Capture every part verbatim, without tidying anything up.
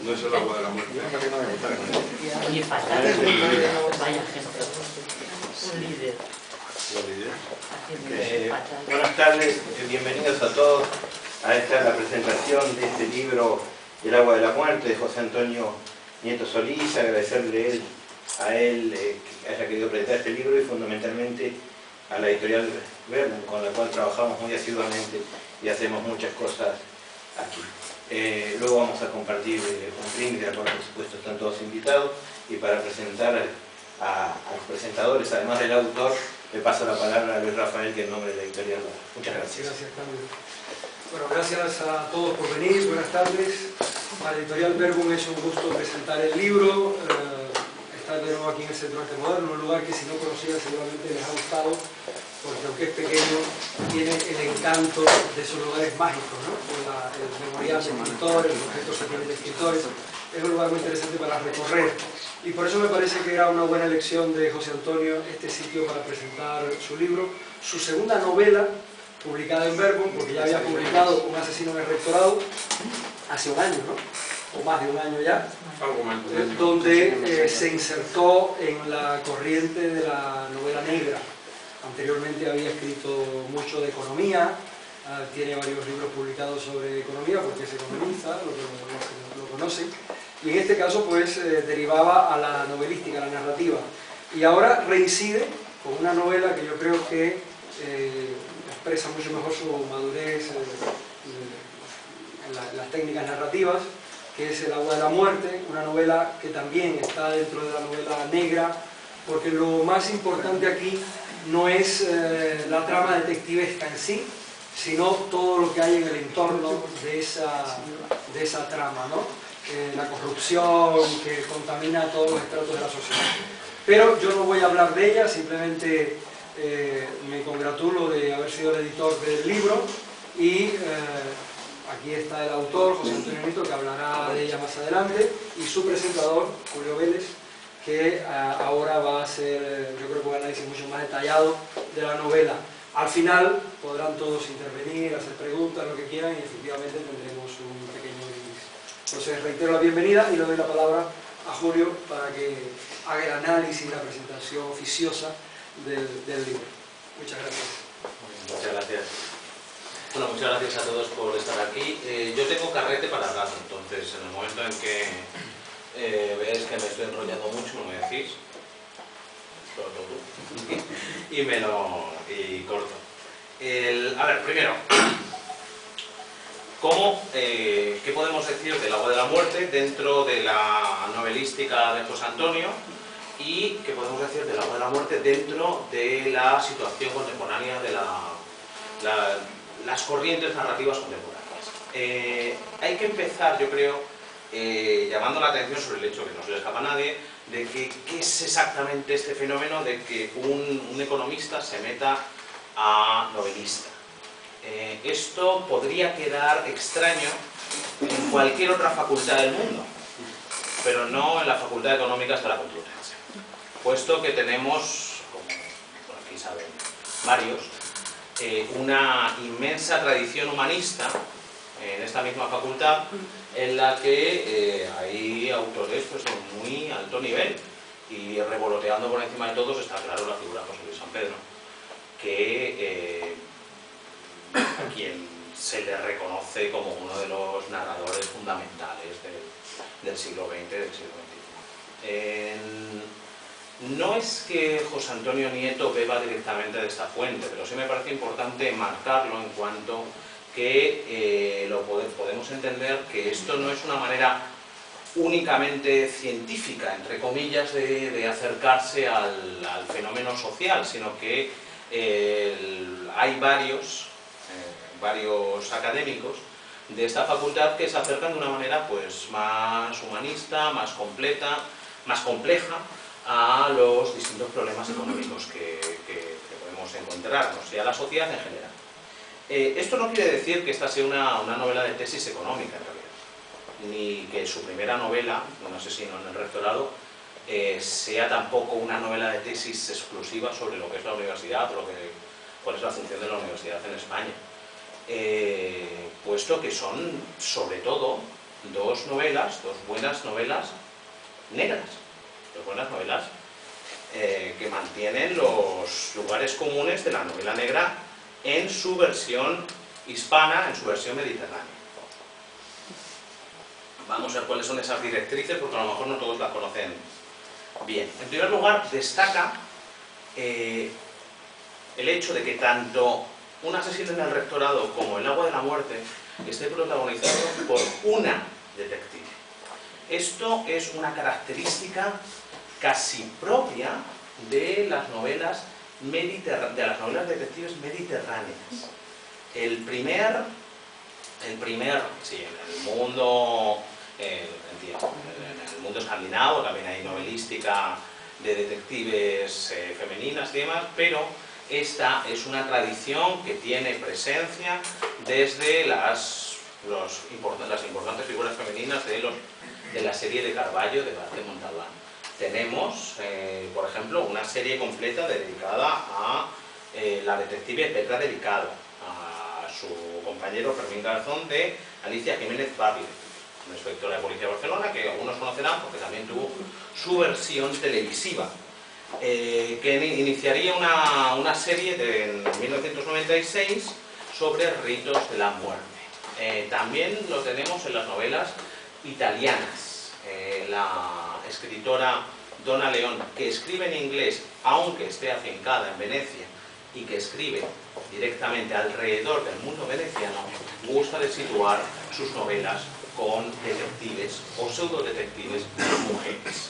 No es el agua de la muerte. Oye, fatal. Vaya ejemplo. Un líder. Eh, buenas tardes, bienvenidos a todos a esta la presentación de este libro El agua de la muerte de José Antonio Nieto Solís. Agradecerle él, a él eh, que haya querido presentar este libro y fundamentalmente a la editorial Verbum, con la cual trabajamos muy asiduamente y hacemos muchas cosas aquí. Eh, luego vamos a compartir eh, un link, de acuerdo, por supuesto están todos invitados, y para presentar a, a los presentadores, además del autor, le paso la palabra a Luis Rafael, que en nombre de la editorial. Muchas gracias. Gracias, Carlos. Bueno, gracias a todos por venir, buenas tardes. Para la editorial Verbum es un gusto presentar el libro. Eh, estar de nuevo aquí en el Centro Arte Moderno, un lugar que si no conocían seguramente les ha gustado, porque aunque es pequeño, tiene el encanto de esos lugares mágicos, ¿no? Con la, el memorial de escritores, los objetos que tienen de escritores. Es un lugar muy interesante para recorrer. Y por eso me parece que era una buena elección de José Antonio este sitio para presentar su libro, su segunda novela, publicada en Verbum, porque ya había publicado Un asesino en el rectorado hace un año, ¿no? O más de un año ya, eh, donde eh, se insertó en la corriente de la novela negra. Anteriormente había escrito mucho de economía, uh, tiene varios libros publicados sobre economía porque es economista, lo, lo, lo, lo conocen, y en este caso pues eh, derivaba a la novelística, a la narrativa, y ahora reincide con una novela que yo creo que eh, expresa mucho mejor su madurez eh, en, la, en las técnicas narrativas, que es El agua de la muerte, una novela que también está dentro de la novela negra, porque lo más importante aquí no es eh, la trama detectivesca en sí, sino todo lo que hay en el entorno de esa, de esa trama, ¿no? Eh, la corrupción que contamina todos los estratos de la sociedad. Pero yo no voy a hablar de ella, simplemente eh, me congratulo de haber sido el editor del libro y eh, aquí está el autor, José Antonio Nieto, que hablará de ella más adelante, y su presentador, Julio Vélez, que uh, ahora va a hacer, yo creo que un análisis mucho más detallado de la novela. Al final podrán todos intervenir, hacer preguntas, lo que quieran, y efectivamente tendremos un pequeño brindis. Entonces reitero la bienvenida y le doy la palabra a Julio para que haga el análisis y la presentación oficiosa del, del libro. Muchas gracias. Muchas gracias. Bueno, muchas gracias a todos por estar aquí. Eh, yo tengo carrete para hablar, entonces en el momento en que Eh, veis que me estoy enrollando mucho, no me decís, sobre todo tú, y me lo y corto. El, a ver, primero, ¿cómo, eh, ¿qué podemos decir del agua de la muerte dentro de la novelística de José Antonio? Y ¿qué podemos decir del agua de la muerte dentro de la situación contemporánea de la, la, las corrientes narrativas contemporáneas? Eh, hay que empezar, yo creo, Eh, llamando la atención sobre el hecho que no se le escapa a nadie de que qué es exactamente este fenómeno de que un, un economista se meta a novelista. Eh, esto podría quedar extraño en cualquier otra facultad del mundo, pero no en la Facultad de Económicas de la Complutense, puesto que tenemos, como por aquí saben varios, eh, una inmensa tradición humanista en esta misma facultad, en la que eh, hay autores pues, de muy alto nivel, y revoloteando por encima de todos está claro la figura de José Luis San Pedro, que eh, a quien se le reconoce como uno de los narradores fundamentales del, del siglo veinte, del siglo veintiuno. Eh, no es que José Antonio Nieto beba directamente de esta fuente, pero sí me parece importante marcarlo en cuanto que eh, lo podemos, podemos entender que esto no es una manera únicamente científica, entre comillas, de, de acercarse al, al fenómeno social, sino que eh, el, hay varios, eh, varios académicos de esta facultad que se acercan de una manera pues, más humanista, más completa, más compleja a los distintos problemas económicos que, que, que podemos encontrarnos y a la sociedad en general. Eh, esto no quiere decir que esta sea una, una novela de tesis económica, en realidad, ni que su primera novela, Un asesino en el rectorado, eh, sea tampoco una novela de tesis exclusiva sobre lo que es la universidad o lo que, cuál es la función de la universidad en España, eh, puesto que son, sobre todo, dos novelas, dos buenas novelas negras, dos buenas novelas eh, que mantienen los lugares comunes de la novela negra en su versión hispana, en su versión mediterránea. Vamos a ver cuáles son esas directrices, porque a lo mejor no todos las conocen bien. En primer lugar, destaca eh, el hecho de que tanto Un asesino en el rectorado como El agua de la muerte esté protagonizado por una detective. Esto es una característica casi propia de las novelas mediterráneas, de las novelas detectives mediterráneas. El primer, el primer, sí, en el mundo, eh, entiendo, en el mundo escandinavo también hay novelística de detectives eh, femeninas y demás, pero esta es una tradición que tiene presencia desde las, los, las importantes figuras femeninas de, los, de la serie de Carballo de Vázquez Montalbán. Tenemos, eh, por ejemplo, una serie completa dedicada a eh, la detective Petra Delicado, a su compañero Fermín Garzón de Alicia Jiménez Bábile, una inspectora de policía de Barcelona que algunos conocerán porque también tuvo su versión televisiva. Eh, que iniciaría una, una serie de, en mil novecientos noventa y seis sobre ritos de la muerte. Eh, también lo tenemos en las novelas italianas. Eh, la escritora Donna León, que escribe en inglés, aunque esté afincada en Venecia, y que escribe directamente alrededor del mundo veneciano, gusta de situar sus novelas con detectives o pseudodetectives mujeres.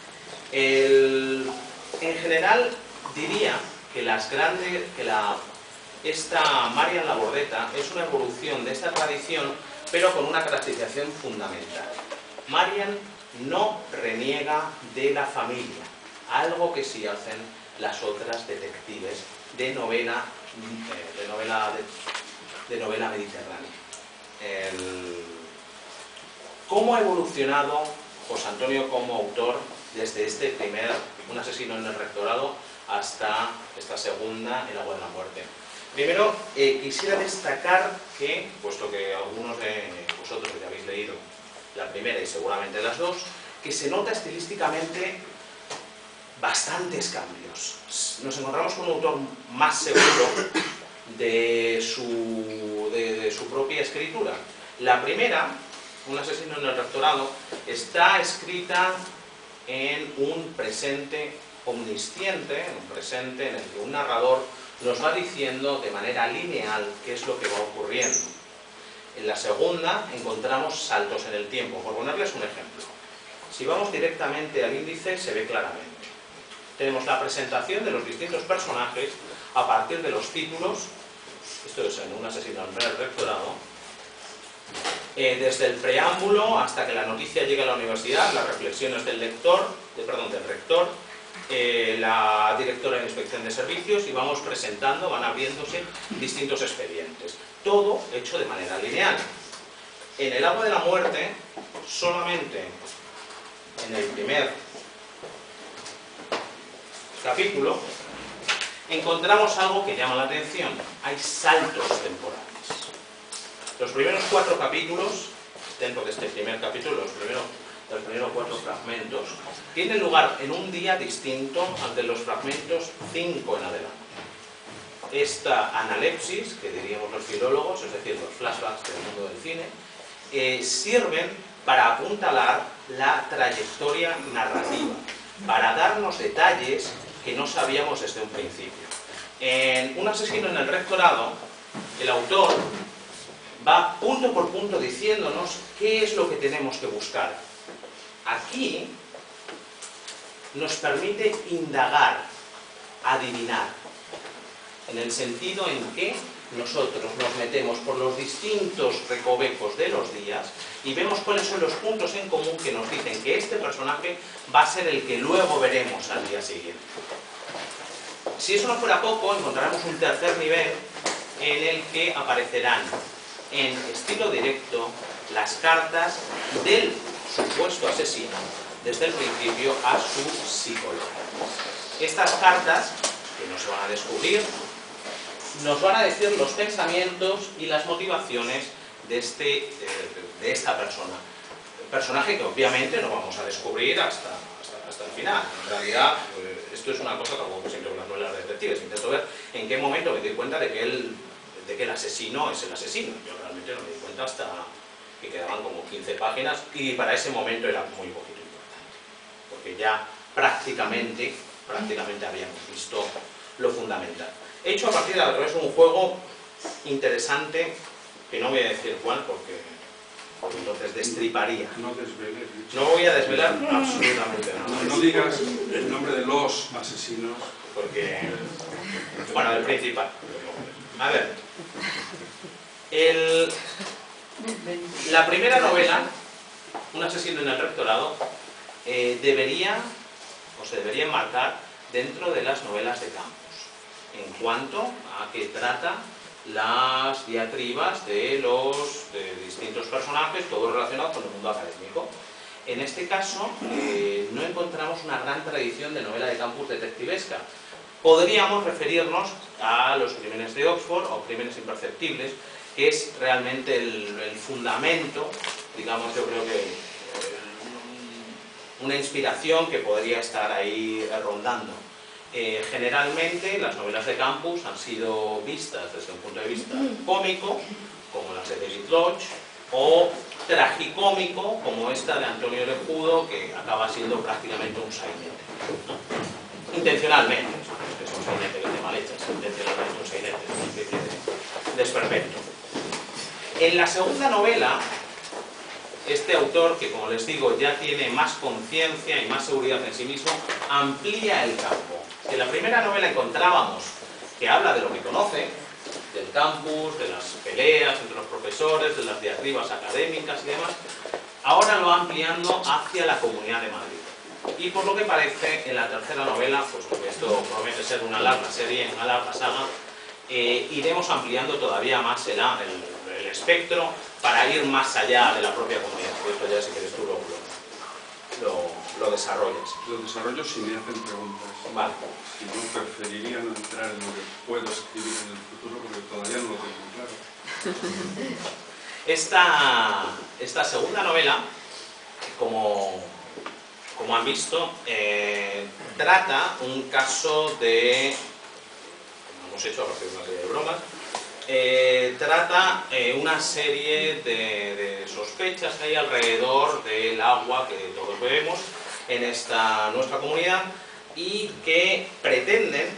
El... En general, diría que, las grandes, que la, esta Marian Labordeta es una evolución de esta tradición, pero con una caracterización fundamental. Marian no reniega de la familia, algo que sí hacen las otras detectives de novela, de novela, de, de novela mediterránea. El, ¿Cómo ha evolucionado José Antonio como autor desde este primer Un asesino en el rectorado hasta esta segunda, El agua de la muerte? Primero, eh, quisiera destacar que, puesto que algunos de vosotros ya habéis leído la primera y seguramente las dos, que se nota estilísticamente bastantes cambios. Nos encontramos con un autor más seguro de su, de, de su propia escritura. La primera, Un asesino en el rectorado, está escrita en un presente omnisciente, en un presente en el que un narrador nos va diciendo de manera lineal qué es lo que va ocurriendo. En la segunda encontramos saltos en el tiempo. Por ponerles un ejemplo, si vamos directamente al índice se ve claramente. Tenemos la presentación de los distintos personajes a partir de los títulos. Esto es en Un asesino en el rectorado. Eh, desde el preámbulo hasta que la noticia llega a la universidad, las reflexiones del lector, de, perdón, del rector, eh, la directora de inspección de servicios, y vamos presentando, van abriéndose distintos expedientes. Todo hecho de manera lineal. En El agua de la muerte, solamente en el primer capítulo, encontramos algo que llama la atención. Hay saltos temporales. Los primeros cuatro capítulos, dentro de este primer capítulo, los primeros, los primeros cuatro fragmentos, tienen lugar en un día distinto al de los fragmentos cinco en adelante. Esta analepsis, que diríamos los filólogos, es decir, los flashbacks del mundo del cine, eh, sirven para apuntalar la trayectoria narrativa, para darnos detalles que no sabíamos desde un principio. En Un asesino en el rectorado, el autor va punto por punto diciéndonos qué es lo que tenemos que buscar. Aquí nos permite indagar, adivinar, en el sentido en que nosotros nos metemos por los distintos recovecos de los días y vemos cuáles son los puntos en común que nos dicen que este personaje va a ser el que luego veremos al día siguiente. Si eso no fuera poco, encontraremos un tercer nivel en el que aparecerán en estilo directo las cartas del supuesto asesino desde el principio a su psicólogo. Estas cartas, que no se van a descubrir, nos van a decir los pensamientos y las motivaciones de, este, de, de esta persona. personaje que obviamente no vamos a descubrir hasta, hasta, hasta el final. En realidad, eh, esto es una cosa que hago siempre con las novelas de detectives. Intento ver en qué momento me doy cuenta de que, el, de que el asesino es el asesino. Yo realmente no me di cuenta hasta que quedaban como quince páginas y para ese momento era muy poquito importante. Porque ya prácticamente, prácticamente habíamos visto lo fundamental. He hecho a partir de a través de un juego interesante, que no voy a decir cuál porque, porque entonces destriparía. No desveles. No voy a desvelar absolutamente nada. No, no digas el nombre de los asesinos. Porque, bueno, el principal. A ver, el, la primera novela, Un asesino en el rectorado, eh, debería, o se debería enmarcar dentro de las novelas de Campos, en cuanto a que trata las diatribas de los de distintos personajes, todos relacionados con el mundo académico. En este caso, eh, no encontramos una gran tradición de novela de campus detectivesca. Podríamos referirnos a Los crímenes de Oxford o Crímenes imperceptibles, que es realmente el, el fundamento, digamos, yo creo que eh, una inspiración que podría estar ahí rondando. Eh, generalmente las novelas de campus han sido vistas desde un punto de vista cómico, como las de David Lodge, o tragicómico, como esta de Antonio Orejudo, que acaba siendo prácticamente un sainete, ¿no? Intencionalmente, es un sainete que esté mal hecho, es intencionalmente un sainete, una especie de desperfecto. En la segunda novela, este autor, que como les digo ya tiene más conciencia y más seguridad en sí mismo, amplía el campo. En la primera novela encontrábamos que habla de lo que conoce, del campus, de las peleas entre los profesores, de las diatribas académicas y demás. Ahora lo va ampliando hacia la Comunidad de Madrid. Y por lo que parece, en la tercera novela, pues porque esto promete ser una larga serie, una larga saga, eh, iremos ampliando todavía más el, el, el espectro para ir más allá de la propia comunidad. Y esto ya si quieres tú lo, lo, lo desarrollas. Lo desarrollo si me hacen preguntas. Vale. Si no, preferiría no entrar en lo que puedo escribir en el futuro porque todavía no lo tengo claro. Esta, esta segunda novela, como, como han visto, eh, trata un caso de, como hemos hecho a partir de una serie de bromas, eh, trata eh, una serie de, de sospechas que hay alrededor del agua que todos bebemos en esta nuestra comunidad y que pretenden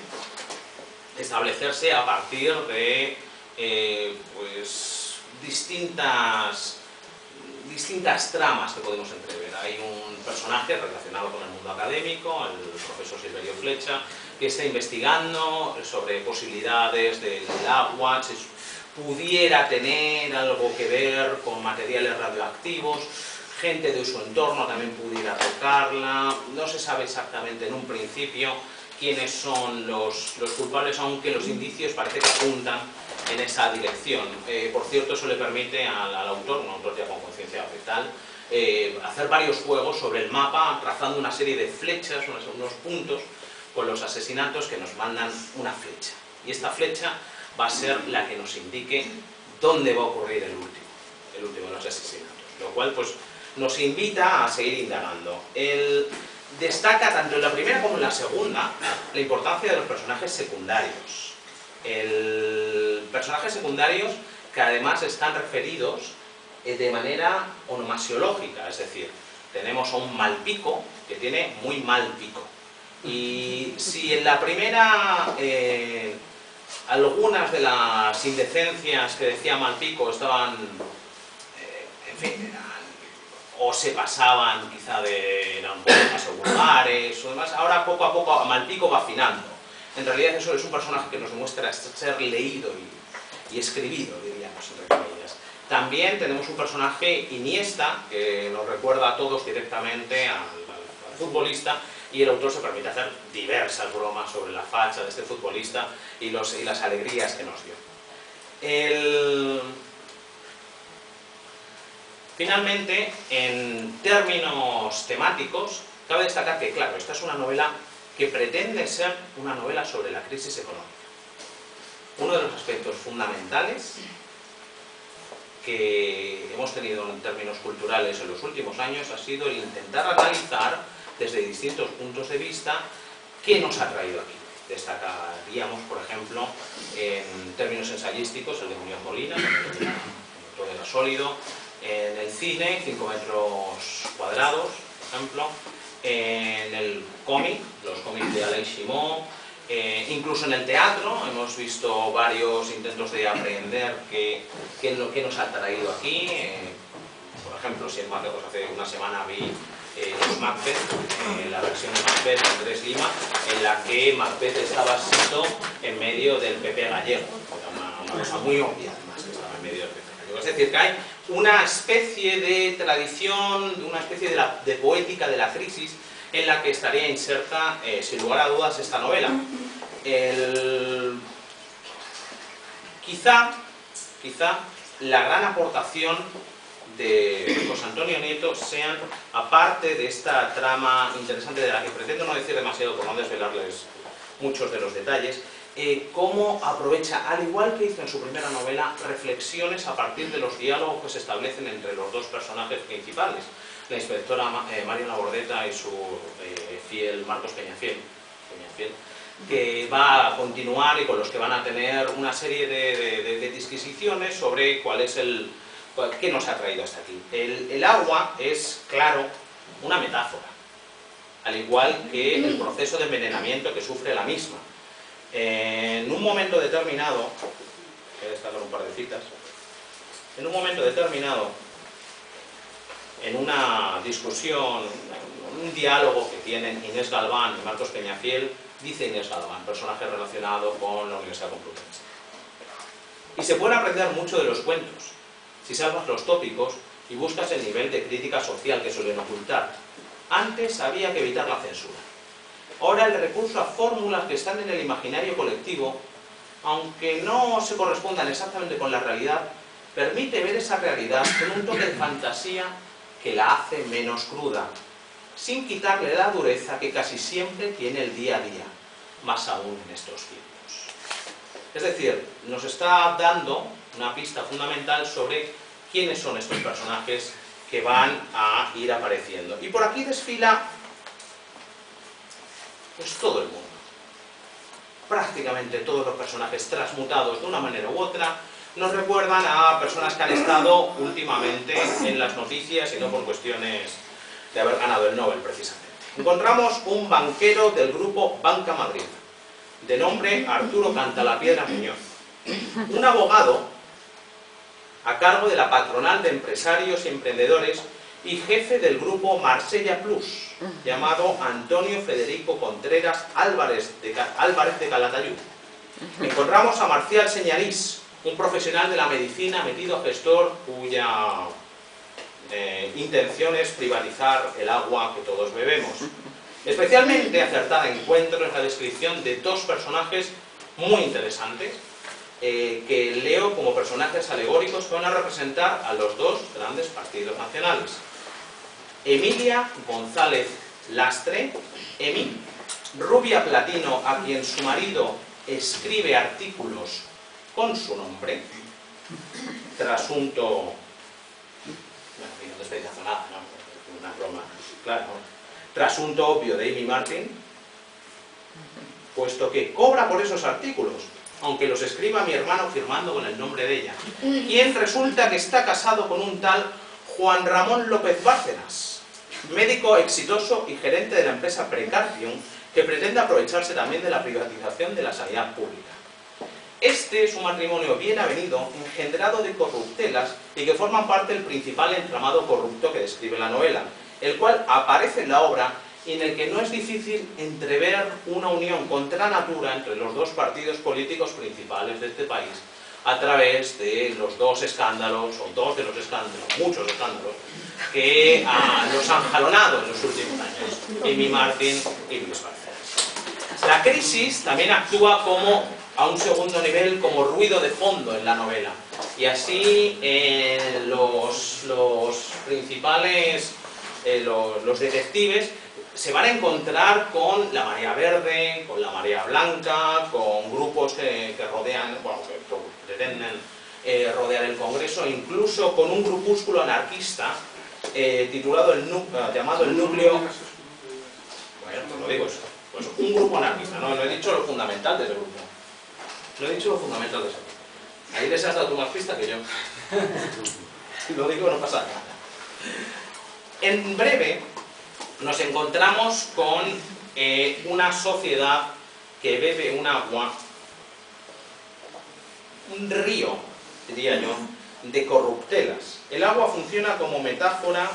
establecerse a partir de eh, pues, distintas, distintas tramas que podemos entrever. Hay un personaje relacionado con el mundo académico, el profesor Silverio Flecha, que está investigando sobre posibilidades del agua, si pudiera tener algo que ver con materiales radioactivos, gente de su entorno también pudiera tocarla, no se sabe exactamente en un principio quiénes son los, los culpables, aunque los indicios parece que apuntan en esa dirección. Eh, por cierto, eso le permite al, al autor, un autor ya con conciencia fetal, eh, hacer varios juegos sobre el mapa, trazando una serie de flechas, unos, unos puntos, con los asesinatos que nos mandan una flecha. Y esta flecha va a ser la que nos indique dónde va a ocurrir el último, el último de los asesinatos. Lo cual, pues, nos invita a seguir indagando. El, destaca tanto en la primera como en la segunda la importancia de los personajes secundarios. El, personajes secundarios que además están referidos eh, de manera onomasiológica, es decir, tenemos a un Malpico que tiene muy mal pico. Y si en la primera eh, algunas de las indecencias que decía Malpico estaban, eh, en fin, eran, o se pasaban quizá de, eran un poco más vulgares o demás, ahora poco a poco Malpico va afinando. En realidad eso es un personaje que nos demuestra ser leído y, y escribido, diríamos, entre comillas. También tenemos un personaje Iniesta, que nos recuerda a todos directamente al, al, al futbolista, y el autor se permite hacer diversas bromas sobre la facha de este futbolista y, los, y las alegrías que nos dio. El... Finalmente, en términos temáticos, cabe destacar que, claro, esta es una novela que pretende ser una novela sobre la crisis económica. Uno de los aspectos fundamentales que hemos tenido en términos culturales en los últimos años ha sido el intentar analizar desde distintos puntos de vista qué nos ha traído aquí. Destacaríamos, por ejemplo, en términos ensayísticos, el de Muñoz Molina, el todo era sólido, en el cine, cinco metros cuadrados, por ejemplo, en el cómic, los cómics de Alain Simon, eh, incluso en el teatro hemos visto varios intentos de aprender qué, qué es lo que nos ha traído aquí. Eh, por ejemplo, si en Macbeth, pues hace una semana vi eh, los Macbeth, eh, la versión de Macbeth de Andrés Lima, en la que Macbeth estaba escrito en medio del P P gallego, una, una cosa muy obvia además, que estaba en medio del P P gallego. Es decir, que hay una especie de tradición, una especie de, la, de poética de la crisis en la que estaría inserta, eh, sin lugar a dudas, esta novela. El... Quizá, quizá la gran aportación de José Antonio Nieto sean, aparte de esta trama interesante de la que pretendo no decir demasiado por no desvelarles muchos de los detalles, eh, cómo aprovecha, al igual que hizo en su primera novela, reflexiones a partir de los diálogos que se establecen entre los dos personajes principales, la inspectora eh, Mariana Bordeta y su eh, fiel Marcos Peñafiel, Peñafiel, que va a continuar y con los que van a tener una serie de, de, de, de disquisiciones sobre cuál es el qué nos ha traído hasta aquí. El, el agua es, claro, una metáfora, al igual que el proceso de envenenamiento que sufre la misma. En un momento determinado, voy a destacar un par de citas, en un momento determinado, en una discusión, un diálogo que tienen Inés Galván y Marcos Peñafiel, dice Inés Galván, personaje relacionado con la Universidad Complutense. Y se puede aprender mucho de los cuentos, si salvas los tópicos y buscas el nivel de crítica social que suelen ocultar. Antes había que evitar la censura. Ahora el recurso a fórmulas que están en el imaginario colectivo, aunque no se correspondan exactamente con la realidad, permite ver esa realidad con un toque de fantasía que la hace menos cruda, sin quitarle la dureza que casi siempre tiene el día a día, más aún en estos tiempos. Es decir, nos está dando una pista fundamental sobre quiénes son estos personajes que van a ir apareciendo. Y por aquí desfila pues todo el mundo. Prácticamente todos los personajes transmutados de una manera u otra nos recuerdan a personas que han estado últimamente en las noticias y no por cuestiones de haber ganado el Nobel precisamente. Encontramos un banquero del grupo Banca Madrid, de nombre Arturo Cantalapiedra Muñoz, un abogado a cargo de la patronal de empresarios y emprendedores y jefe del grupo Marsella Plus, llamado Antonio Federico Contreras Álvarez de, Álvarez de Calatayud. Encontramos a Marcial Señalís, un profesional de la medicina metido a gestor cuya eh, intención es privatizar el agua que todos bebemos. Especialmente acertada encuentro en la descripción de dos personajes muy interesantes, Eh, que leo como personajes alegóricos que van a representar a los dos grandes partidos nacionales. Emilia González Lastre, Emi, rubia platino a quien su marido escribe artículos con su nombre, trasunto, bueno, no despedizazo nada, ¿no? Una broma, claro, trasunto obvio de Amy Martin, puesto que cobra por esos artículos, aunque los escriba mi hermano firmando con el nombre de ella, quien resulta que está casado con un tal Juan Ramón López Bárcenas, médico exitoso y gerente de la empresa Precardium, que pretende aprovecharse también de la privatización de la sanidad pública. Este es un matrimonio bien avenido, engendrado de corruptelas y que forman parte del principal entramado corrupto que describe la novela, el cual aparece en la obra y en el que no es difícil entrever una unión contra natura entre los dos partidos políticos principales de este país a través de los dos escándalos, o dos de los escándalos, muchos escándalos, que ah, los han jalonado en los últimos años, Amy Martin y Luis Bárcenas. La crisis también actúa como, a un segundo nivel, como ruido de fondo en la novela, y así eh, los, los principales, eh, los, los detectives, se van a encontrar con la marea verde, con la marea blanca, con grupos que, que rodean, bueno, que pretenden eh, rodear el Congreso, incluso con un grupúsculo anarquista eh, titulado el nu eh, llamado el Núcleo... Bueno, pues lo digo eso. Pues un grupo anarquista, no, no he dicho lo fundamental de ese grupo. No he dicho lo fundamental de ese grupo. Ahí les has dado tú más pista que yo. Lo digo, no pasa nada. En breve nos encontramos con eh, una sociedad que bebe un agua, un río, diría yo, de corruptelas. El agua funciona como metáfora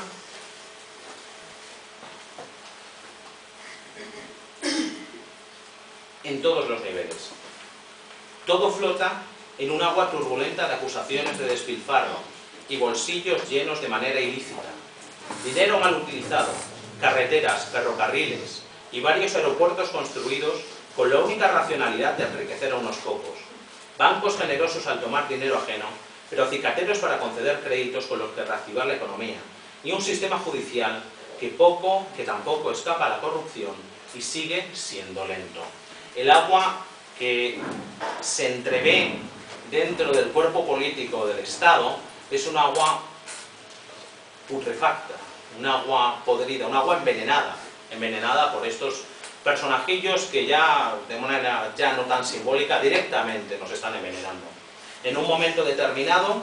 en todos los niveles. Todo flota en un agua turbulenta de acusaciones de despilfarro y bolsillos llenos de manera ilícita. Dinero mal utilizado, carreteras, ferrocarriles y varios aeropuertos construidos con la única racionalidad de enriquecer a unos pocos. Bancos generosos al tomar dinero ajeno, pero cicateros para conceder créditos con los que reactivar la economía. Y un sistema judicial que poco, que tampoco escapa a la corrupción y sigue siendo lento. El agua que se entrevé dentro del cuerpo político del Estado es un agua putrefacta, un agua podrida, un agua envenenada, envenenada por estos personajillos que ya, de manera ya no tan simbólica, directamente nos están envenenando. En un momento determinado,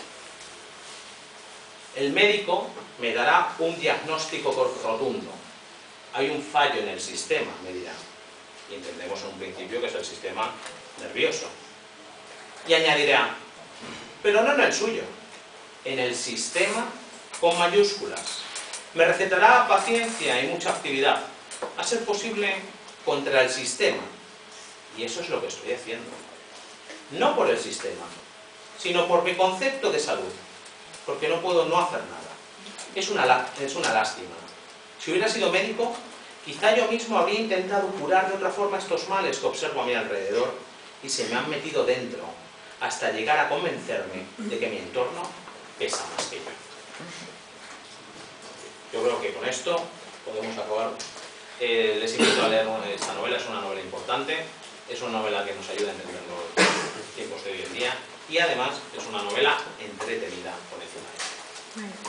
el médico me dará un diagnóstico rotundo. Hay un fallo en el sistema, me dirá. Y entendemos en un principio que es el sistema nervioso. Y añadirá, pero no en el suyo, en el sistema con mayúsculas. Me recetará paciencia y mucha actividad, a ser posible contra el sistema. Y eso es lo que estoy haciendo. No por el sistema, sino por mi concepto de salud, porque no puedo no hacer nada. Es una, es una lástima. Si hubiera sido médico, quizá yo mismo habría intentado curar de otra forma estos males que observo a mi alrededor y se me han metido dentro, hasta llegar a convencerme de que mi entorno pesa más que yo. Yo creo que con esto podemos acabar. Eh, les invito a leer esta novela, es una novela importante, es una novela que nos ayuda a entender los tiempos de hoy en día y además es una novela entretenida por encima de eso.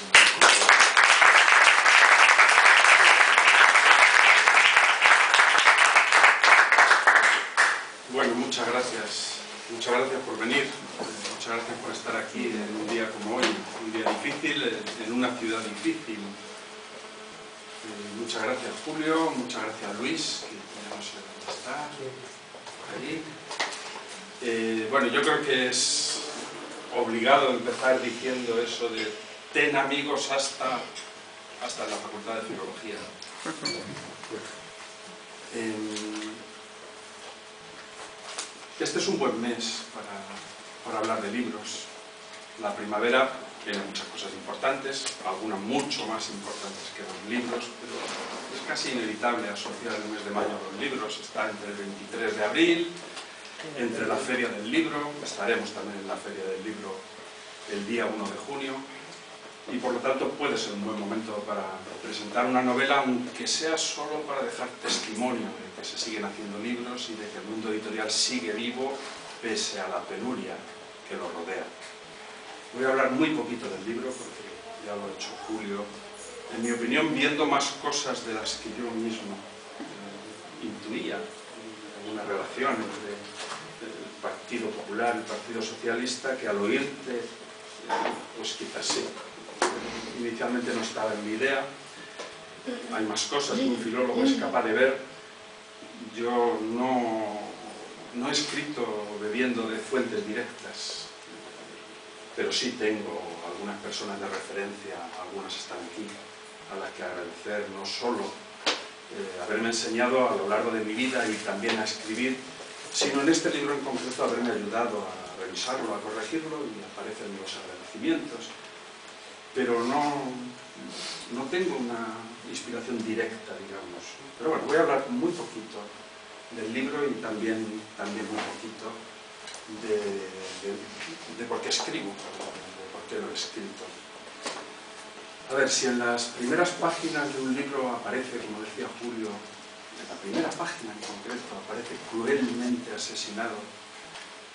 Bueno, muchas gracias. Muchas gracias por venir. Muchas gracias por estar aquí en un día como hoy, un día difícil, en una ciudad difícil. Eh, muchas gracias, Julio. Muchas gracias, Luis, que ya no sé dónde está. Allí. Eh, bueno, yo creo que es obligado empezar diciendo eso de ten amigos hasta, hasta la Facultad de Filología. Eh, Este es un buen mes para, para hablar de libros. La primavera tiene muchas cosas importantes, algunas mucho más importantes que los libros, pero es casi inevitable asociar el mes de mayo a los libros. Está entre el veintitrés de abril, entre la Feria del Libro, estaremos también en la Feria del Libro el día uno de junio, y por lo tanto puede ser un buen momento para presentar una novela, aunque sea solo para dejar testimonio de que se siguen haciendo libros y de que el mundo editorial sigue vivo pese a la penuria que lo rodea. Voy a hablar muy poquito del libro porque ya lo ha hecho Julio, en mi opinión viendo más cosas de las que yo mismo eh, intuía, una relación entre el Partido Popular y el Partido Socialista que al oírte, eh, pues quizás sí. Inicialmente no estaba en mi idea, hay más cosas que un filólogo es capaz de ver. Yo no, no he escrito bebiendo de fuentes directas, pero sí tengo algunas personas de referencia, algunas están aquí, a las que agradecer no solo eh, haberme enseñado a lo largo de mi vida y también a escribir, sino en este libro en concreto haberme ayudado a revisarlo, a corregirlo, y aparecen los agradecimientos. Pero no, no tengo una inspiración directa, digamos. Pero bueno, voy a hablar muy poquito del libro y también, también un poquito de, de, de por qué escribo, de por qué lo he escrito. A ver, si en las primeras páginas de un libro aparece, como decía Julio, en la primera página en concreto, aparece cruelmente asesinado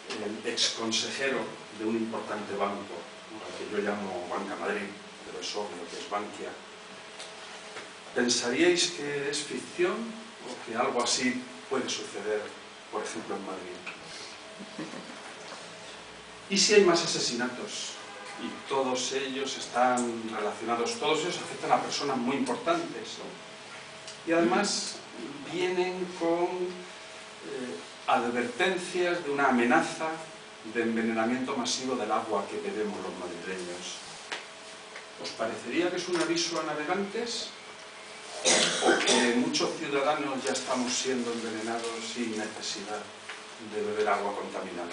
el exconsejero de un importante banco, al que yo llamo Banca Madrid, pero es obvio que es Bankia. ¿Pensaríais que es ficción o que algo así puede suceder, por ejemplo, en Madrid? ¿Y si hay más asesinatos? Y todos ellos están relacionados, todos ellos afectan a personas muy importantes, ¿no? Y además vienen con eh, advertencias de una amenaza de envenenamiento masivo del agua que bebemos los madrileños. ¿Os parecería que es un aviso a navegantes? ¿O que muchos ciudadanos ya estamos siendo envenenados sin necesidad de beber agua contaminada?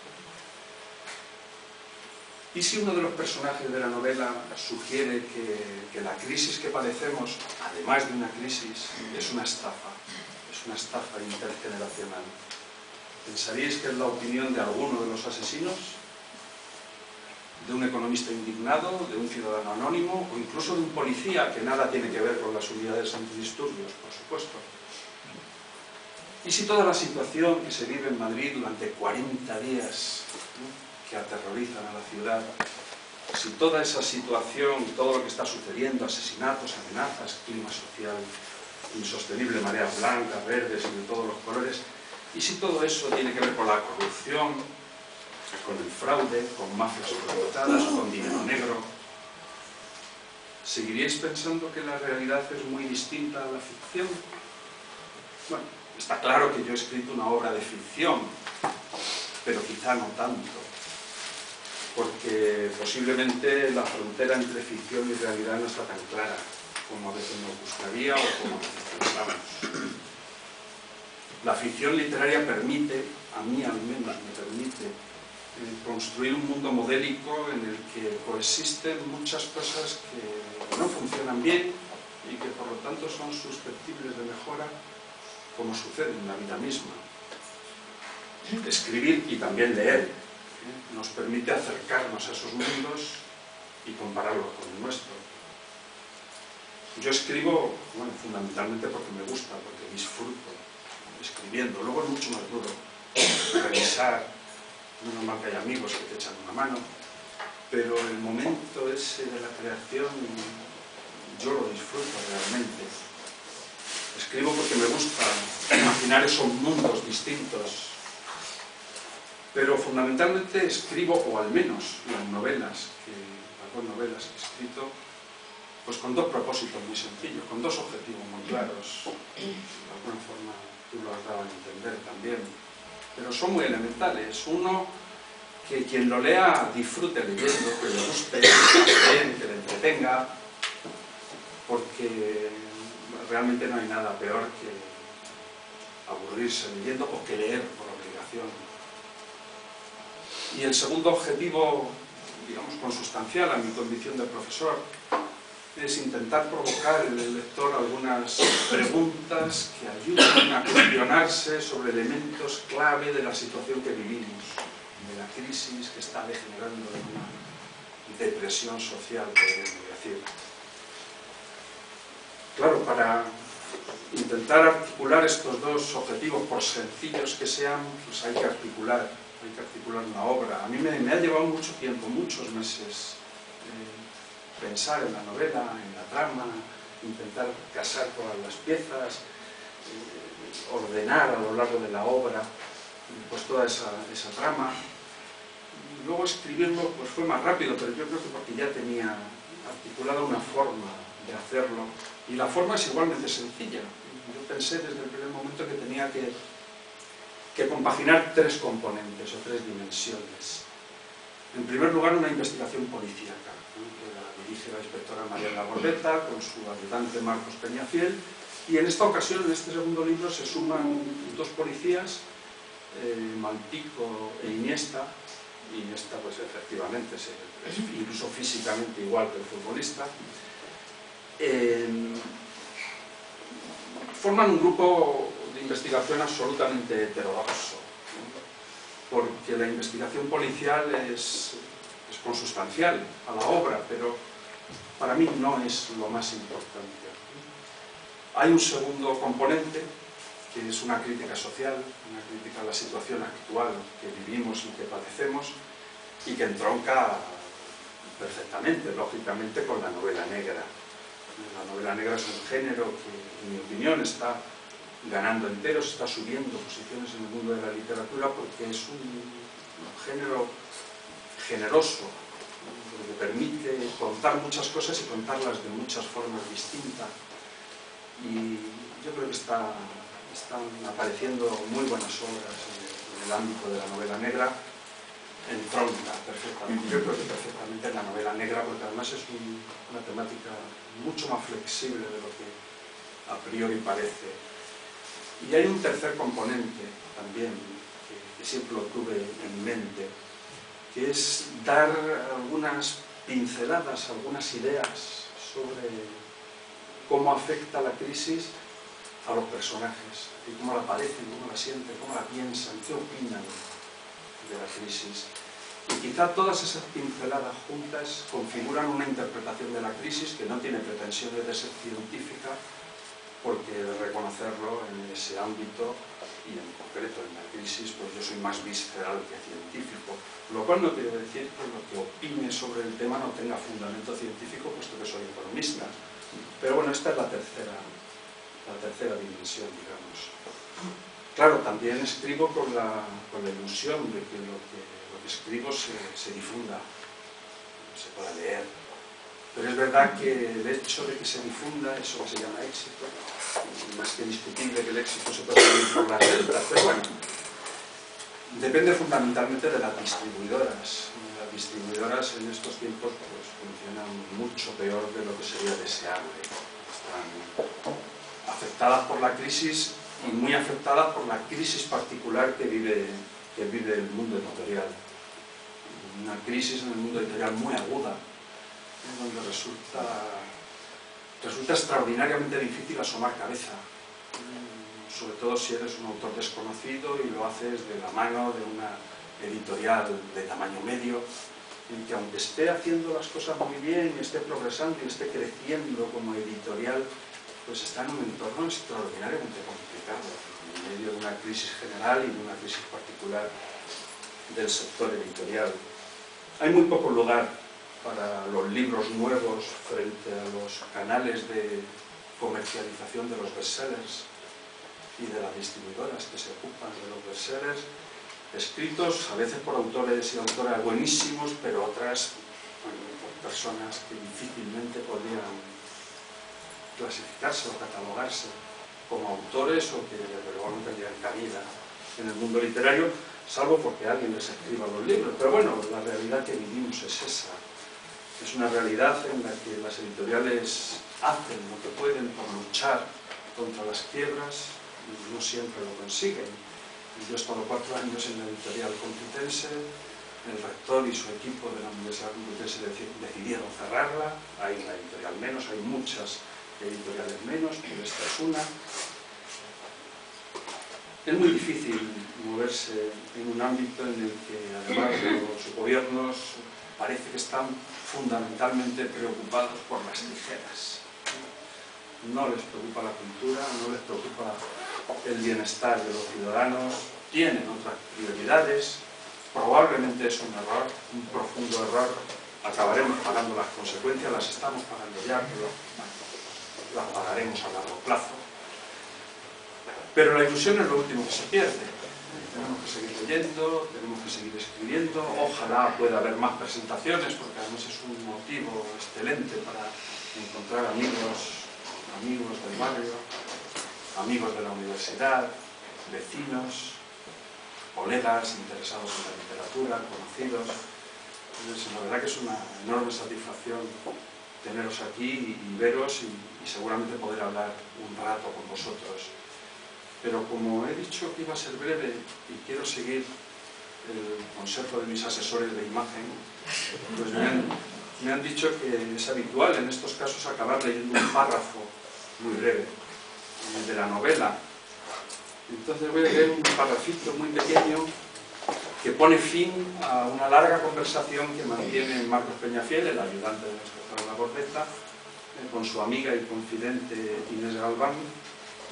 ¿Y si uno de los personajes de la novela sugiere que, que la crisis que padecemos, además de una crisis, es una estafa, es una estafa intergeneracional? ¿Pensaríais que es la opinión de alguno de los asesinos? ¿De un economista indignado? ¿De un ciudadano anónimo? ¿O incluso de un policía que nada tiene que ver con las unidades antidisturbios, por supuesto? ¿Y si toda la situación que se vive en Madrid durante cuarenta días, ¿no?, que aterrorizan a la ciudad, si toda esa situación, todo lo que está sucediendo, asesinatos, amenazas, clima social insostenible, mareas blancas, verdes y de todos los colores, y si todo eso tiene que ver con la corrupción, con el fraude, con mafias organizadas, con dinero negro, ¿seguiríais pensando que la realidad es muy distinta a la ficción? Bueno, está claro que yo he escrito una obra de ficción, pero quizá no tanto, porque posiblemente la frontera entre ficción y realidad no está tan clara como a veces nos gustaría o como a veces pensamos. La ficción literaria permite, a mí al menos me permite, eh, construir un mundo modélico en el que coexisten muchas cosas que no funcionan bien y que por lo tanto son susceptibles de mejora, como sucede en la vida misma. Escribir y también leer nos permite acercarnos a esos mundos y compararlos con el nuestro. Yo escribo, bueno, fundamentalmente porque me gusta, porque disfruto escribiendo. Luego es mucho más duro revisar, menos mal que hay amigos que te echan una mano, pero el momento ese de la creación yo lo disfruto realmente. Escribo porque me gusta imaginar esos mundos distintos. Pero fundamentalmente escribo, o al menos las novelas, que, las dos novelas que he escrito, pues con dos propósitos muy sencillos, con dos objetivos muy claros. De alguna forma tú lo has dado a entender también, pero son muy elementales. Uno, que quien lo lea disfrute leyendo, que le guste, que le entretenga, porque realmente no hay nada peor que aburrirse leyendo o que leer por obligación. Y el segundo objetivo, digamos, consustancial a mi condición de profesor, es intentar provocar en el lector algunas preguntas que ayuden a cuestionarse sobre elementos clave de la situación que vivimos, de la crisis que está degenerando en una depresión social, podríamos decir. Claro, para intentar articular estos dos objetivos, por sencillos que sean, pues hay que articular, hay que articular una obra. A mí me, me ha llevado mucho tiempo, muchos meses, eh, pensar en la novela, en la trama, intentar casar todas las piezas, eh, ordenar a lo largo de la obra pues toda esa, esa trama. Y luego escribirlo pues fue más rápido, pero yo creo que porque ya tenía articulada una forma de hacerlo. Y la forma es igualmente sencilla. Yo pensé desde el primer momento que tenía que, que compaginar tres componentes o tres dimensiones. En primer lugar, una investigación policíaca, ¿no?, que la dirige la inspectora Mariana Gordeta con su ayudante Marcos Peñafiel. Y en esta ocasión, en este segundo libro, se suman dos policías, eh, Malpico e Iniesta. Iniesta, pues efectivamente, es, es incluso físicamente igual que el futbolista. Eh, forman un grupo de investigación absolutamente heterodoxo, ¿no?, porque la investigación policial es, es consustancial a la obra, pero para mí no es lo más importante. Hay un segundo componente, que es una crítica social, una crítica a la situación actual que vivimos y que padecemos, y que entronca perfectamente, lógicamente, con la novela negra. La novela negra es un género que, en mi opinión, está ganando enteros, está subiendo posiciones en el mundo de la literatura porque es un, un género generoso, que permite contar muchas cosas y contarlas de muchas formas distintas. Y yo creo que está, están apareciendo muy buenas obras en el, en el ámbito de la novela negra. Entronca perfectamente, yo creo que perfectamente en la novela negra, porque además es un, una temática mucho más flexible de lo que a priori parece. Y hay un tercer componente también, que, que siempre lo tuve en mente, que es dar algunas pinceladas, algunas ideas sobre cómo afecta la crisis a los personajes, y cómo la padecen, cómo la sienten, cómo la piensan, qué opinan de la crisis. Y quizá todas esas pinceladas juntas configuran una interpretación de la crisis que no tiene pretensiones de ser científica, porque de reconocerlo en ese ámbito y en concreto en la crisis, pues yo soy más visceral que científico, lo cual no quiere decir que lo que opine sobre el tema no tenga fundamento científico, puesto que soy economista. Pero bueno, esta es la tercera, la tercera dimensión, digamos. Claro, también escribo con la, con la ilusión de que lo que, lo que escribo se, se difunda, se pueda leer. Pero es verdad que el hecho de que se difunda, eso que se llama éxito, más que discutible que el éxito se puede medir por las ventas, pero bueno, depende fundamentalmente de las distribuidoras. Las distribuidoras en estos tiempos pues, funcionan mucho peor de lo que sería deseable. Están afectadas por la crisis y muy afectada por la crisis particular que vive, que vive el mundo editorial. Una crisis en el mundo editorial muy aguda, en donde resulta, resulta extraordinariamente difícil asomar cabeza, sobre todo si eres un autor desconocido y lo haces de la mano de una editorial de tamaño medio, en que aunque esté haciendo las cosas muy bien y esté progresando y esté creciendo como editorial, pues está en un entorno extraordinariamente complicado, en medio de una crisis general y de una crisis particular del sector editorial. Hay muy poco lugar para los libros nuevos frente a los canales de comercialización de los bestsellers y de las distribuidoras que se ocupan de los bestsellers, escritos a veces por autores y autoras buenísimos, pero otras bueno, por personas que difícilmente podrían clasificarse o catalogarse como autores o que desde luego no tendrían cabida en el mundo literario, salvo porque alguien les escriba los libros. Pero bueno, la realidad que vivimos es esa. Es una realidad en la que las editoriales hacen lo que pueden por luchar contra las quiebras y no siempre lo consiguen. Yo he estado cuatro años en la editorial Complutense, el rector y su equipo de la Universidad Complutense decidieron cerrarla, hay una editorial menos, hay muchas editoriales menos, pero esta es una. Es muy difícil moverse en un ámbito en el que además los gobiernos parece que están fundamentalmente preocupados por las tijeras. No les preocupa la cultura, no les preocupa el bienestar de los ciudadanos, tienen otras prioridades, probablemente es un error, un profundo error, acabaremos pagando las consecuencias, las estamos pagando ya, pero las pagaremos a largo plazo. Pero la ilusión es lo último que se pierde. Tenemos que seguir leyendo, tenemos que seguir escribiendo, ojalá pueda haber más presentaciones, porque además es un motivo excelente para encontrar amigos, amigos del barrio, amigos de la universidad, vecinos, colegas interesados en la literatura, conocidos. Entonces, la verdad que es una enorme satisfacción teneros aquí y veros y, y seguramente poder hablar un rato con vosotros. Pero como he dicho que iba a ser breve y quiero seguir el consejo de mis asesores de imagen, pues me han, me han dicho que es habitual en estos casos acabar leyendo un párrafo muy breve de la novela. Entonces voy a leer un párrafito muy pequeño que pone fin a una larga conversación que mantiene Marcos Peñafiel, el ayudante de nuestro Carlos Bordeta, eh, con su amiga y confidente Inés Galván,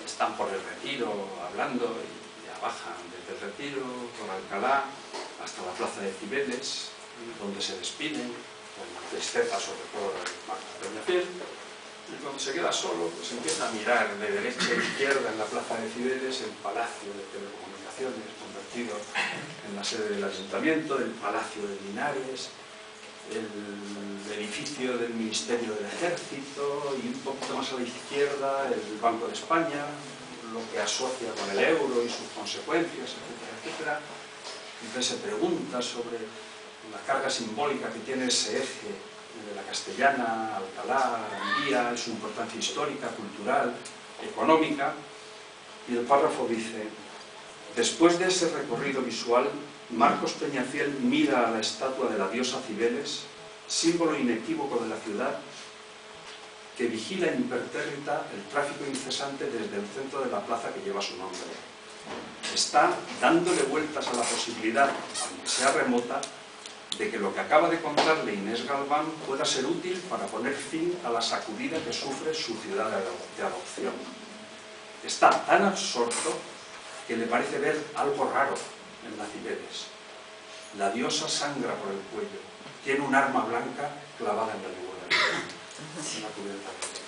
están por el Retiro hablando y ya bajan desde el Retiro, por Alcalá, hasta la plaza de Cibeles, donde se despiden, con tristeza sobre todo de Marcos Peñafiel. Y cuando se queda solo, pues empieza a mirar de derecha a izquierda en la plaza de Cibeles el Palacio de Telecomunicaciones, convertido en la sede del Ayuntamiento, el Palacio de Linares, el edificio del Ministerio del Ejército y un poquito más a la izquierda el Banco de España, lo que asocia con el euro y sus consecuencias, etcétera, etcétera. Entonces se pregunta sobre la carga simbólica que tiene ese eje de la Castellana, Alcalá, Arandía, y su importancia histórica, cultural, económica, y el párrafo dice: después de ese recorrido visual, Marcos Peñafiel mira a la estatua de la diosa Cibeles, símbolo inequívoco de la ciudad, que vigila impertérrita el tráfico incesante desde el centro de la plaza que lleva su nombre. Está dándole vueltas a la posibilidad, aunque sea remota, de que lo que acaba de contarle Inés Galván pueda ser útil para poner fin a la sacudida que sufre su ciudad de adopción. Está tan absorto que le parece ver algo raro en la Cibeles. La diosa sangra por el cuello, tiene un arma blanca clavada en la lengua. En la cubierta.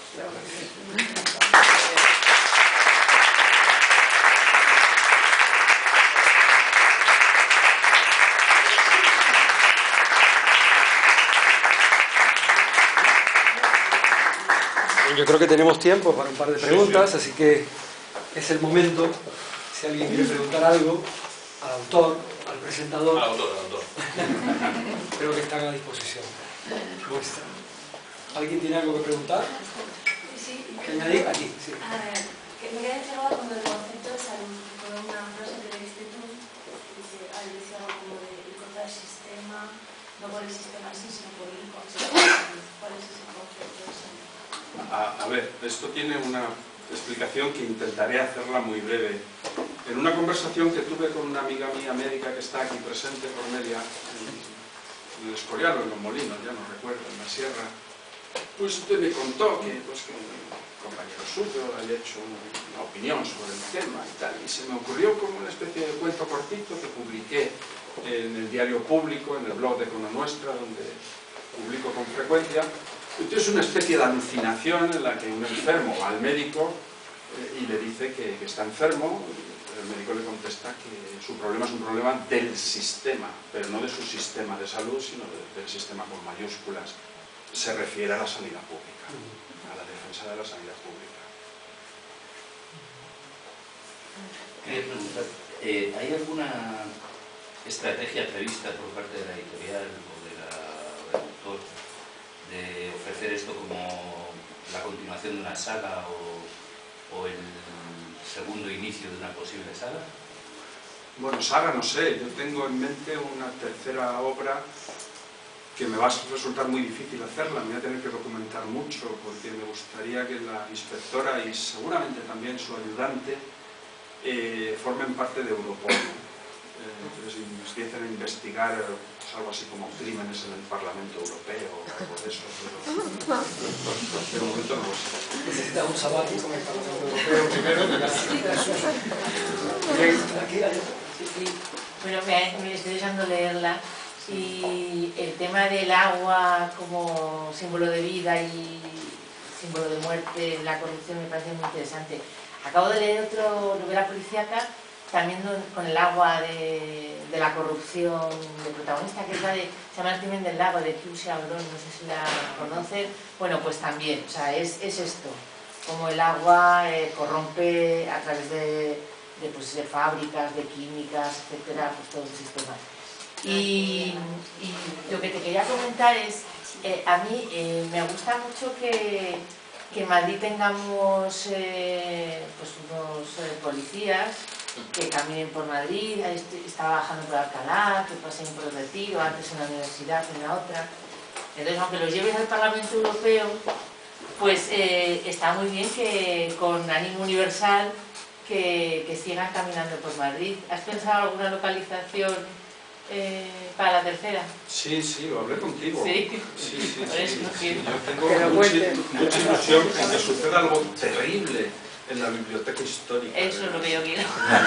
Yo creo que tenemos tiempo para un par de preguntas, así que es el momento. Si alguien quiere preguntar algo al autor, al presentador, al autor, al autor. creo que están a disposición nuestra. ¿Alguien tiene algo que preguntar? Sí. ¿Qué añadir? Aquí, sí. A ver, que me quedé cerrada con el concepto de salud, con una frase que leíste tú, dice, ahí decía algo como de ir contra el sistema, no por el sistema en sí, sino por ir contra la salud. ¿Cuál es ese concepto de salud? A, a ver, esto tiene una explicación que intentaré hacerla muy breve. En una conversación que tuve con una amiga mía médica que está aquí presente, Cornelia, en el Escorial o en Los Molinos, ya no recuerdo, en la Sierra, pues usted me contó que, pues, que un compañero suyo había hecho una opinión sobre el tema y tal, y se me ocurrió como una especie de cuento cortito que publiqué en el diario Público, en el blog de Cono Nuestra, donde publico con frecuencia. Entonces es una especie de alucinación en la que un enfermo va al médico eh, y le dice que, que está enfermo. El médico le contesta que su problema es un problema del sistema, pero no de su sistema de salud, sino de, del sistema con mayúsculas. Se refiere a la sanidad pública, a la defensa de la sanidad pública. Quería preguntar, eh, ¿hay alguna estrategia prevista por parte de la editorial o de la, del autor de ofrecer esto como la continuación de una saga o, o el segundo inicio de una posible saga? Bueno, saga no sé, yo tengo en mente una tercera obra que me va a resultar muy difícil hacerla, me voy a tener que documentar mucho porque me gustaría que la inspectora y seguramente también su ayudante eh, formen parte de Europol. Eh, entonces empiecen a investigar pues, algo así como crímenes en el Parlamento Europeo o algo de eso, pero de momento no lo sé. Necesita un sabático en el Parlamento Europeo primero. Aquí, Sí, bueno, me, me estoy deseando leerla y el tema del agua como símbolo de vida y símbolo de muerte, la corrupción, me parece muy interesante. Acabo de leer otro novela policíaca también con el agua de, de la corrupción de protagonista, que es la de, se llama El crimen del lago, de Q. Chabrón, no sé si la conocen. Bueno, pues también, o sea, es, es esto, como el agua eh, corrompe a través de, de, pues, de fábricas, de químicas, etcétera, pues todo el sistema. Y, y lo que te quería comentar es, eh, a mí eh, me gusta mucho que, que en Madrid tengamos eh, pues unos eh, policías que caminen por Madrid, estaba bajando por Alcalá, que pasen por el Retiro, antes en la universidad, en la otra. Entonces, aunque los lleves al Parlamento Europeo, pues eh, está muy bien que con ánimo universal que, que sigan caminando por Madrid. ¿Has pensado alguna localización eh, para la tercera? Sí, sí, lo hablé contigo. Sí, sí, sí. Por eso sí, no sí. quiero. Yo tengo mucha, mucha ilusión en que suceda algo terrible en la biblioteca histórica. Eso es lo que yo quiero.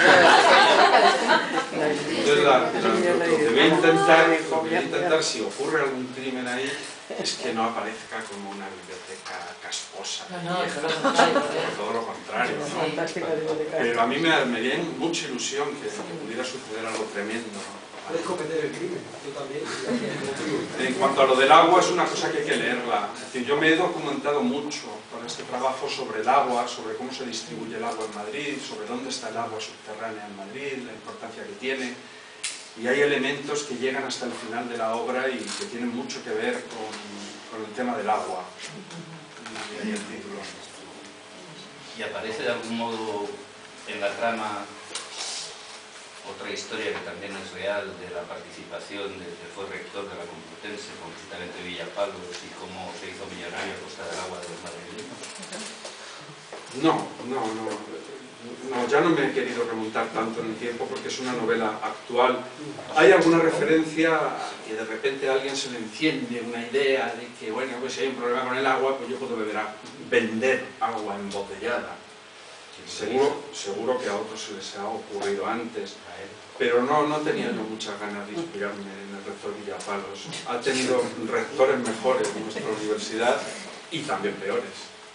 Entonces, la, la, lo que voy a intentar, lo que voy a intentar, si ocurre algún crimen ahí, es que no aparezca como una biblioteca casposa. No, no, todo lo contrario. Todo lo contrario, ¿no? Sí. Pero a mí me, me dio mucha ilusión que, que pudiera suceder algo tremendo, ¿no? Puedes cometer el crimen, yo también. En cuanto a lo del agua, es una cosa que hay que leerla. Es decir, yo me he documentado mucho con este trabajo sobre el agua, sobre cómo se distribuye el agua en Madrid, sobre dónde está el agua subterránea en Madrid, la importancia que tiene. Y hay elementos que llegan hasta el final de la obra y que tienen mucho que ver con, con el tema del agua. Y ahí el título. ¿Y aparece de algún modo en la trama otra historia que también es real de la participación del que fue rector de la Complutense, concretamente Villapalos, y cómo se hizo millonario a costa del agua de los madrileños? No, no, no, no, ya no me he querido remontar tanto en el tiempo porque es una novela actual. Hay alguna referencia a que de repente a alguien se le enciende una idea de que, bueno, pues si hay un problema con el agua, pues yo puedo beber a, vender agua embotellada. Seguro, seguro que a otros se les ha ocurrido antes, pero no, no tenía yo muchas ganas de inspirarme en el rector Villapalos. Ha tenido rectores mejores en nuestra universidad y también peores.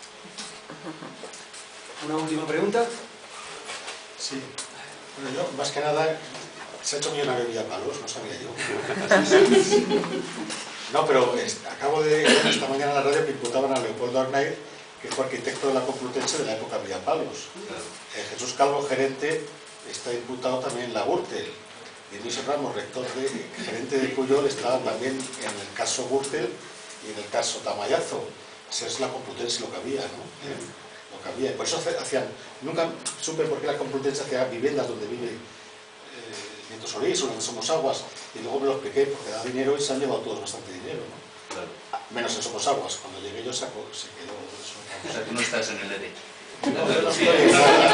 ¿Una última pregunta? Sí. Bueno, yo, más que nada, se ha hecho millonario Villapalos, no sabía yo. No, pero es, acabo de ver esta mañana en la radio que imputaban a Leopoldo Arnaiz, que fue arquitecto de la Complutense de la época Villapalos. Eh, Jesús Calvo, gerente, está imputado también en la Gürtel. Y Luis Ramos, rector de, gerente de Pujol, está también en el caso Gürtel y en el caso Tamayazo. Esa es la Complutense lo que había, ¿no? Eh, lo que había. Y por eso hacían, nunca supe por qué la Complutense hacía viviendas donde vive eh, Nieto Solís o donde Somos Aguas, y luego me lo expliqué porque da dinero y se han llevado todos bastante dinero, ¿no? Claro. Menos en Somos Aguas, cuando llegué yo saco, se quedó eso. O sea, tú no estás en el E D. No, no, estoy en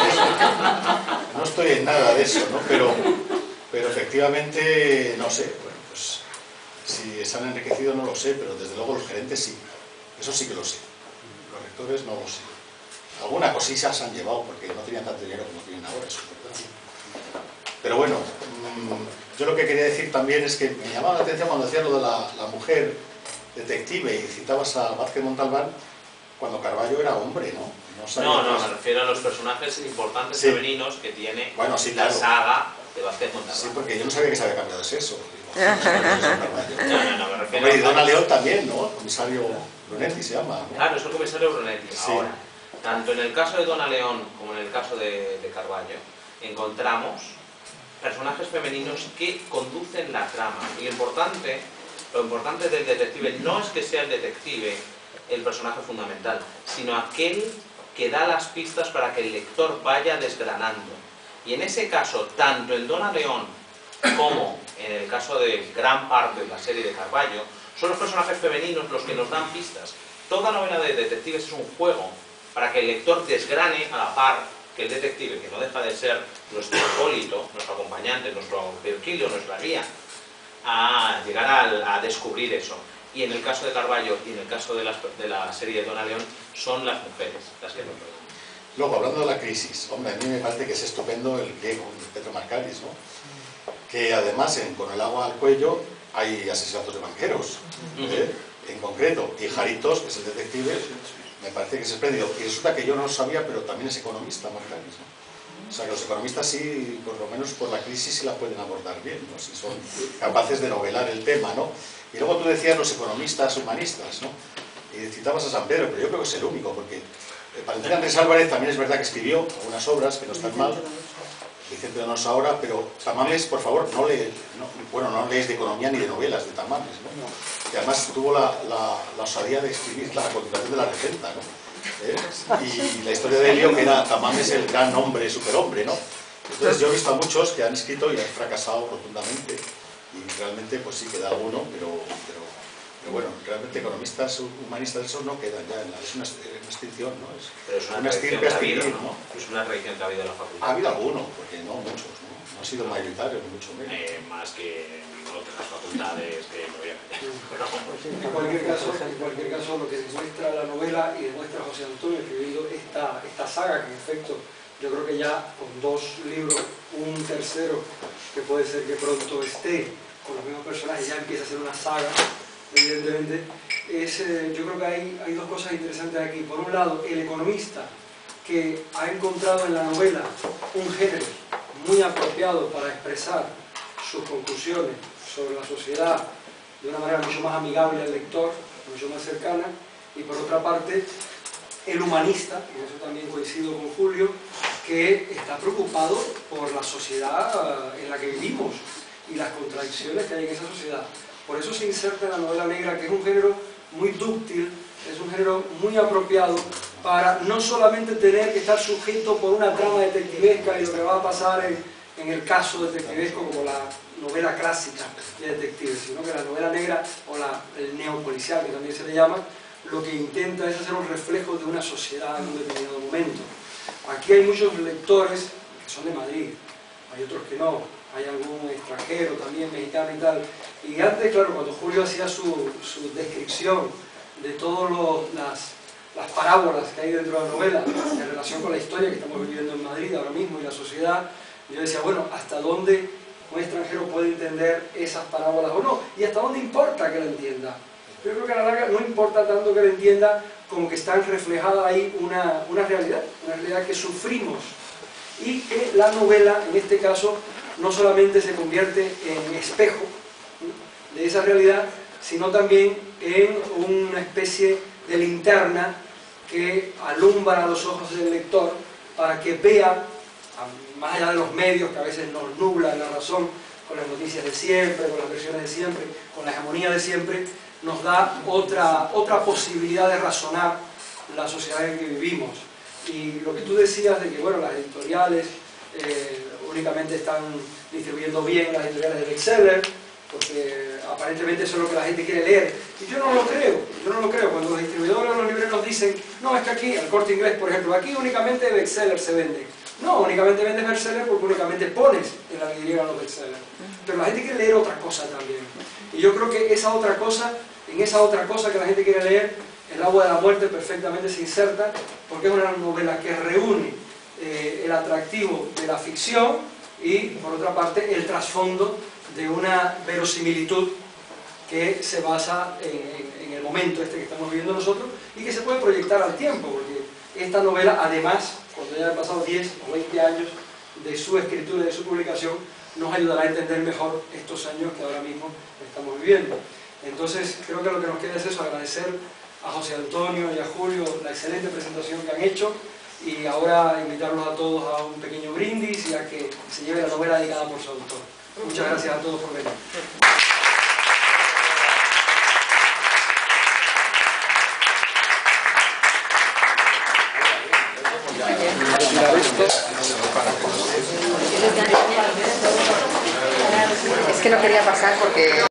nada, no estoy en nada de eso, ¿no? Pero, pero efectivamente, no sé, bueno, pues si se han enriquecido no lo sé, pero desde luego los gerentes sí, eso sí que lo sé. Los rectores no lo sé. Alguna cosilla se han llevado porque no tenían tanto dinero como tienen ahora, eso es verdad. Pero bueno, yo lo que quería decir también es que me llamaba la atención cuando decía lo de la, la mujer detective y citabas a Vázquez Montalbán cuando Carballo era hombre, ¿no? No, no, no, me refiero a los personajes importantes sí. femeninos que tiene bueno, sí, la claro. saga de Vázquez Montalbán. Sí, porque yo no sabía que se había cambiado de sexo. No, no, no, me refiero Hombre, y Dona León también, ¿no? El comisario Brunetti se llama, ¿no? Claro, es el comisario Brunetti. Sí. Ahora, tanto en el caso de Dona León como en el caso de, de Carballo, encontramos personajes femeninos que conducen la trama. Y lo importante, lo importante del detective no es que sea el detective el personaje fundamental, sino aquel que da las pistas para que el lector vaya desgranando. Y en ese caso, tanto en Dona León como en el caso de gran parte de la serie de Carballo, son los personajes femeninos los que nos dan pistas. Toda novela de detectives es un juego para que el lector desgrane a la par que el detective, que no deja de ser nuestro acólito, nuestro acompañante, nuestro Virgilio, nuestra guía, a llegar a, a descubrir eso. Y en el caso de Carballo y en el caso de la, de la serie de Dona León, son las mujeres las que lo protagonizan. Luego, hablando de la crisis, hombre, a mí me parece que es estupendo el griego de Petro Markalis, ¿no? Que además, en Con el agua al cuello, hay asesinatos de banqueros, ¿eh? En concreto, y Jaritos, que es el detective, me parece que es espléndido. Y resulta que yo no lo sabía, pero también es economista, Markalis, ¿no? O sea, que los economistas sí, por lo menos por la crisis, sí la pueden abordar bien, ¿no? Si son capaces de novelar el tema, ¿no? Y luego tú decías los economistas humanistas, ¿no? Y citabas a San Pedro, pero yo creo que es el único, porque Valentín Andrés Álvarez también es verdad que escribió algunas obras que no están mal, Vicente Donoso ahora, pero Tamames, por favor, no lee, no, bueno, no lees de economía ni de novelas de Tamames, ¿no? Y además tuvo la, la, la osadía de escribir la continuación de La Regenta, ¿no? ¿Eh? Y la historia de Helio, que era Tamames el gran hombre, superhombre, ¿no? Entonces yo he visto a muchos que han escrito y han fracasado rotundamente, y realmente pues sí queda alguno, pero, pero, pero bueno, realmente economistas humanistas esos no quedan ya, en la, es una, una extinción, ¿no? Es, pero es una, una tradición que ha habido, extinción, ¿no? ¿no? Es una tradición que ha habido en la facultad. Ha habido alguno, porque no muchos, ¿no? No ha sido mayoritario, ni mucho menos. Eh, más que otras facultades que no voy a meter. En cualquier caso, en cualquier caso, lo que demuestra la novela y demuestra José Antonio escribiendo esta, esta saga, que en efecto yo creo que ya con dos libros, un tercero que puede ser que pronto esté con los mismos personajes, ya empieza a ser una saga, evidentemente, es, eh, yo creo que hay, hay dos cosas interesantes aquí. Por un lado, el economista que ha encontrado en la novela un género muy apropiado para expresar sus conclusiones sobre la sociedad de una manera mucho más amigable al lector, mucho más cercana, y por otra parte, el humanista, y en eso también coincido con Julio, que está preocupado por la sociedad en la que vivimos y las contradicciones que hay en esa sociedad. Por eso se inserta en la novela negra, que es un género muy dúctil, es un género muy apropiado para no solamente tener que estar sujeto por una trama detectivesca y lo que va a pasar en, en el caso detectivesco como la novela clásica de detectives, sino que la novela negra o la, el neopolicial, que también se le llama, lo que intenta es hacer un reflejo de una sociedad en un determinado momento. Aquí hay muchos lectores que son de Madrid, hay otros que no, hay algún extranjero también, mexicano y tal. Y antes, claro, cuando Julio hacía su, su descripción de todas las, las parábolas que hay dentro de la novela en relación con la historia que estamos viviendo en Madrid ahora mismo y la sociedad, yo decía, bueno, ¿hasta dónde un extranjero puede entender esas parábolas o no? ¿Y hasta dónde importa que la entienda? Yo creo que a la larga no importa tanto que la entienda como que está reflejada ahí una, una realidad, una realidad que sufrimos y que la novela, en este caso, no solamente se convierte en espejo de esa realidad, sino también en una especie de linterna que alumbra los ojos del lector para que vea, más allá de los medios que a veces nos nublan la razón, con las noticias de siempre, con las versiones de siempre, con la hegemonía de siempre, nos da otra, otra posibilidad de razonar la sociedad en que vivimos. Y lo que tú decías de que, bueno, las editoriales eh, únicamente están distribuyendo bien las editoriales de bestseller, porque aparentemente eso es lo que la gente quiere leer. Y yo no lo creo, yo no lo creo. Cuando los distribuidores o los libreros dicen, no, es que aquí, el Corte Inglés, por ejemplo, aquí únicamente bestseller se vende. No, únicamente vendes bestseller porque únicamente pones en la vidriera los bestsellers. Pero la gente quiere leer otra cosa también. Y yo creo que esa otra cosa, en esa otra cosa que la gente quiere leer, El agua de la muerte perfectamente se inserta, porque es una novela que reúne eh, el atractivo de la ficción y, por otra parte, el trasfondo de una verosimilitud que se basa en, en el momento este que estamos viviendo nosotros y que se puede proyectar al tiempo, porque esta novela, además, cuando ya han pasado diez o veinte años de su escritura y de su publicación, nos ayudará a entender mejor estos años que ahora mismo estamos viviendo. Entonces, creo que lo que nos queda es eso, agradecer a José Antonio y a Julio la excelente presentación que han hecho y ahora invitarlos a todos a un pequeño brindis y a que se lleve la novela dedicada por su autor. Muchas gracias a todos por venir. Es que no quería pasar porque...